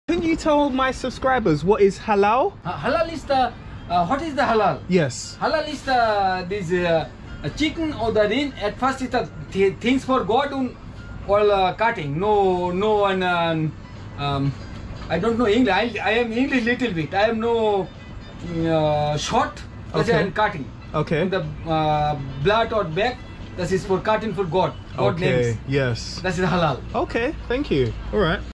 Can you tell my subscribers what is halal? Halal is the what is the halal? Yes. Halal is the this chicken or the ring. At first, it's the things for God or cutting. No one. I don't know English. I am English little bit. I am no short. Okay. And cutting. Okay. The blood or back. That is for cutting for God. God Okay. names. Yes. That is halal. Okay. Thank you. All right.